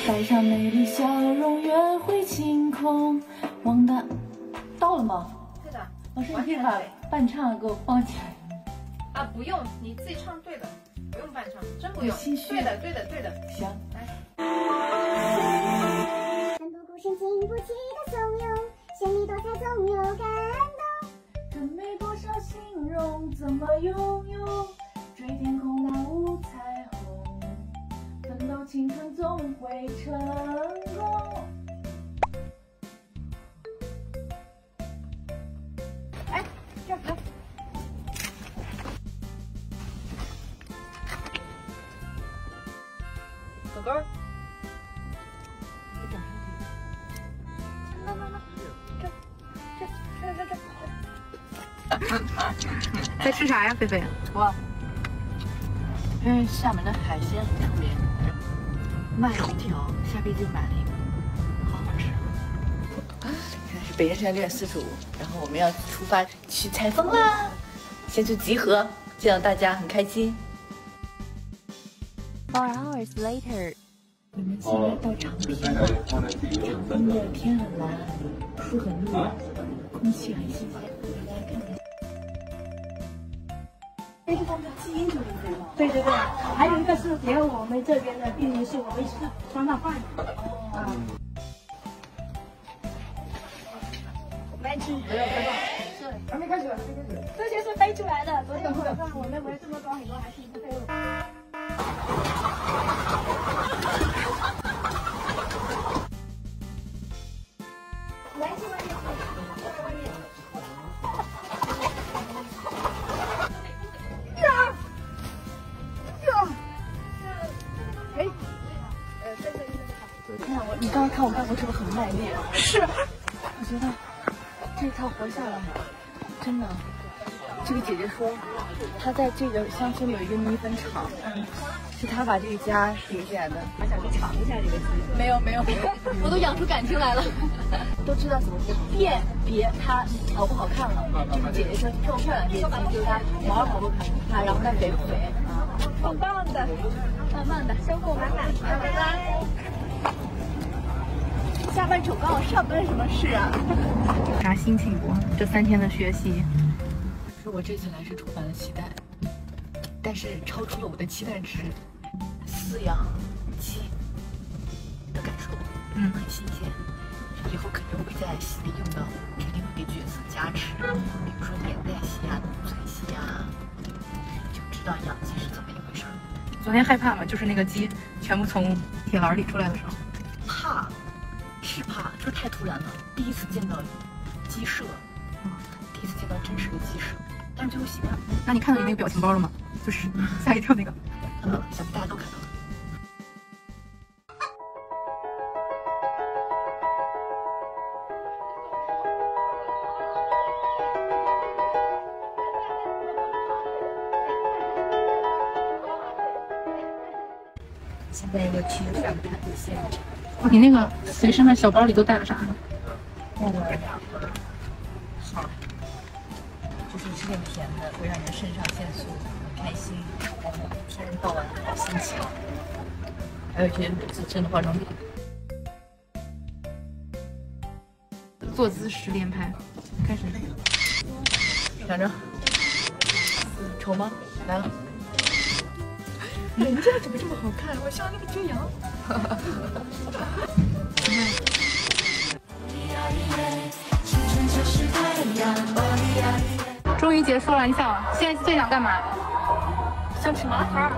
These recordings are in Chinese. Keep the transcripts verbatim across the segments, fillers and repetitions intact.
带上美丽笑容，约会晴空。王大，到了吗？ 对的。 老师，你可以把伴唱给我放起来。 啊，不用，你自己唱对的，不用伴唱，真不用。 心虚。 对的，对的，对的。 行， 来。 山渡孤身经不起的怂恿，绚丽多彩总有感动。 真没多少形容，怎么拥有？追天空那五彩虹，奋斗青春总会成功。 哎，这儿来。狗狗。来来来，这这这这这。在吃啥呀，菲菲？ 我，因为厦门的海鲜很出名，卖了一条，下飞机就买了一个，好好吃。现在是北燕山六点四十五，然后我们要出发去采风啦，先去集合，见到大家很开心。 Four hours later， 我们现在到长滨了，长滨的天很蓝，树很绿，空气很新鲜，给大家看看。 这是他们的基因就是这个。对对对，还有一个是给我们这边的病人是我们是双上饭的。啊。来吃。没有开放。是。还没开始，还没开始。这些是飞出来的，昨天晚上我认为这么高很多还是一个废物。来，去外面，去外面。呀呀！哎，呃，在这里。 看我，你刚刚看我干过是不是很卖力？ 是。 我觉得这一套活下来，真的。这个姐姐说，她在这个乡村有一个米粉厂，是她把这个家留下来的。 我想去尝一下这个鸡。 没有没有，我都养出感情来了。都知道怎么辨别它好不好看了，就是姐姐说漂不漂亮，这个鸡就是它毛好不好，然后它肥不肥啊。 棒棒的， 慢慢的， 收获满满，拜拜。 下班丑告，上班什么事啊？ 啥心情不？这三天的学习。 是我这次来是充满了期待，但是超出了我的期待值。饲养鸡的感受，嗯，很新鲜。以后肯定会在戏里用到，肯定会给角色加持，比如说脸带戏啊、农村戏啊，就知道养鸡是怎么一回事。 昨天害怕吗？就是那个鸡全部从铁栏里出来的时候， 怕，是怕，这太突然了。第一次见到鸡舍，嗯，第一次见到真实的鸡舍。但是最后习惯了。 那你看到你那个表情包了吗？就是吓一跳那个。 看到了，想必大家都看到了。现在要去反叛的现场。 你那个随身的小包里都带了啥呢？ 那个好。就是吃点甜的，会让人肾上腺素很开心，一天到晚好心情。还有一些自制的化妆品。 坐姿十连拍，开始。 等着，丑吗？来了。人家怎么这么好看？我像那个追羊。 终于结束了，你想现在最想干嘛？ 想吃麻辣烫。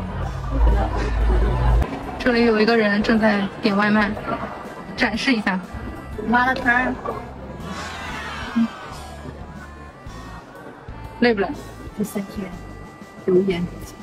这里有一个人正在点外卖，展示一下麻辣烫。 嗯，累不累？ 这三天流言。